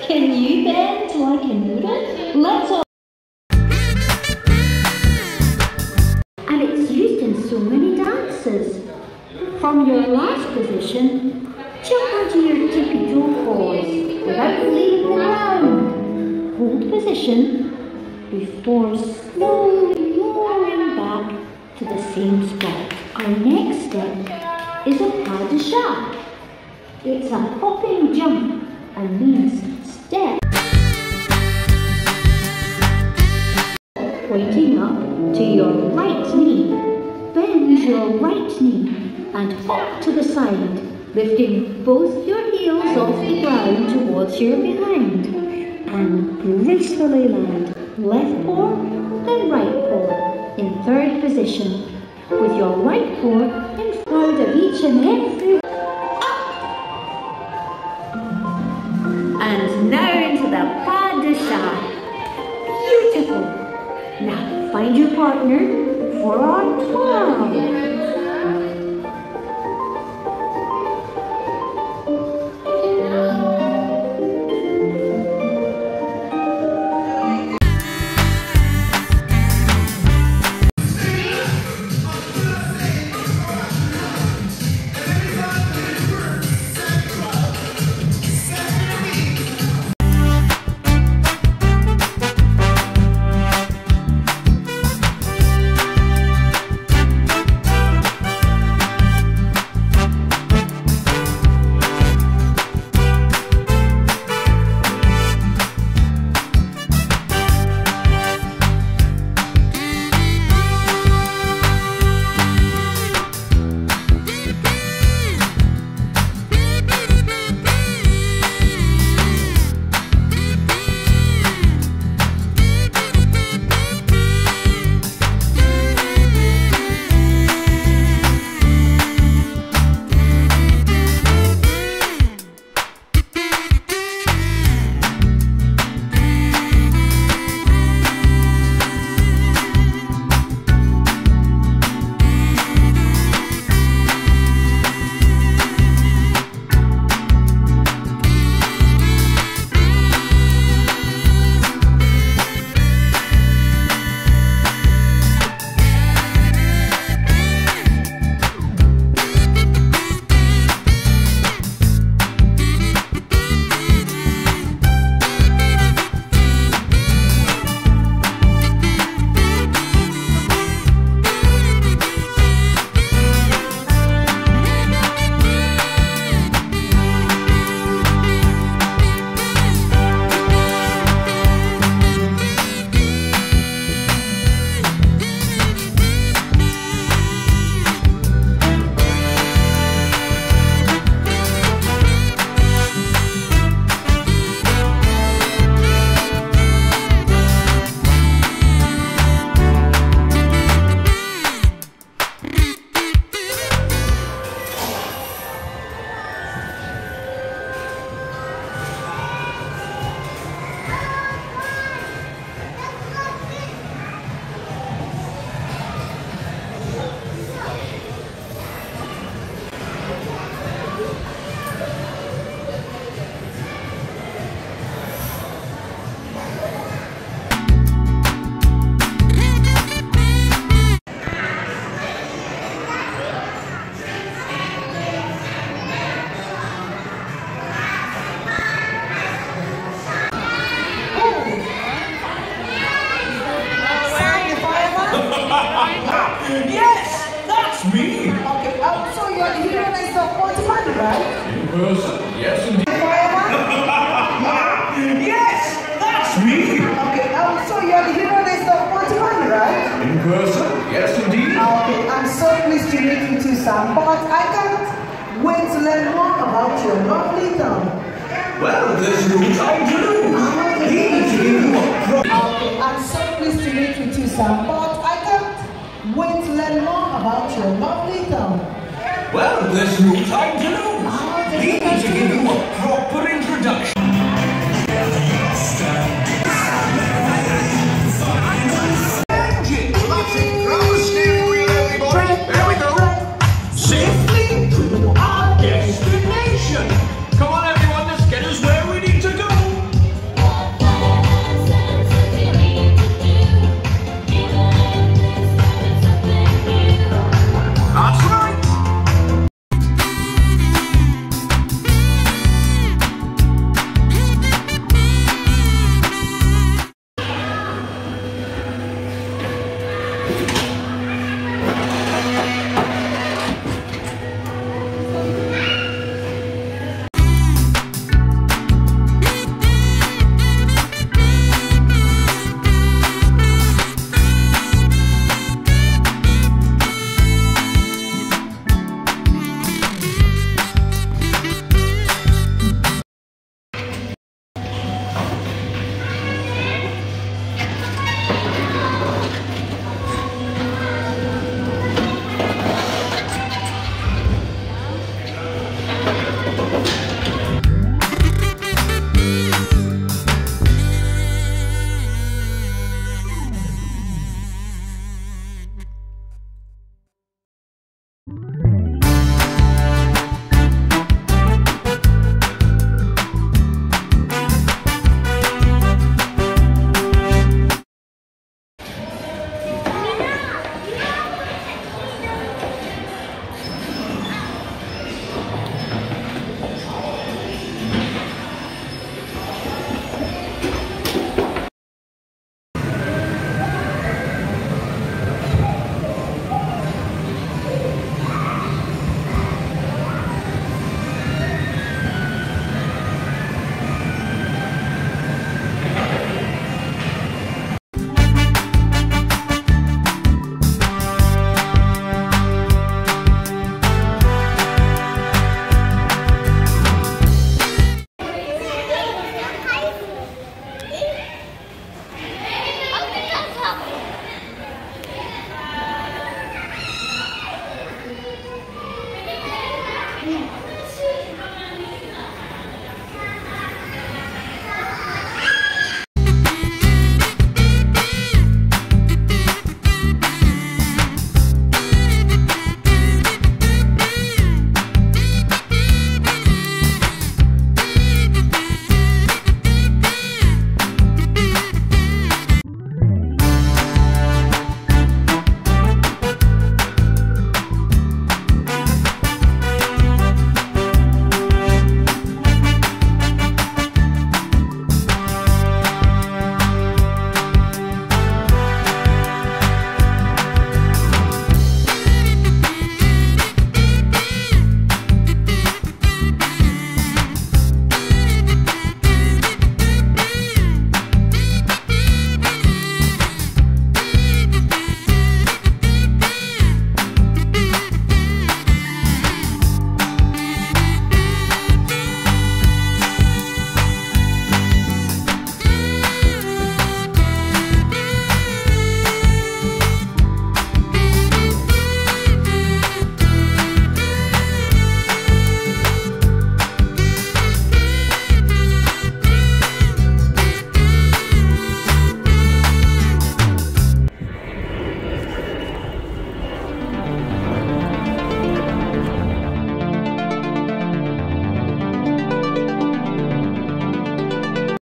Can you bend like a noodle? Let's all. And it's used in so many dances. From your last position, jump onto your tippy-toe paws without leaving the ground. Hold position before slowly lowering back to the same spot. Our next step is a pas de chat. It's a hopping jump and means step. Pointing up to your right knee. Bend your right knee and hop to the side, lifting both your heels off the ground towards your behind. And gracefully land left paw, then right paw in third position, with your right paw in front of each and every. And now into the pas de chat. Beautiful. Now find your partner for our twirl. Yes, that's me. Okay, so you're the hero and support man, right? In person, yes indeed. Fireman? Yes, that's me. Okay, so you're the hero and support man, right? In person, yes indeed. Okay, I'm so pleased to meet you too, Sam, but I can't wait to learn more about your lovely town. Well, there's no time to lose. He needs to give you a Okay, I'm so pleased to meet you too, Sam, but I can't wait to learn more about your lovely town. Well, there's no time to lose. He needs to give you a proper introduction.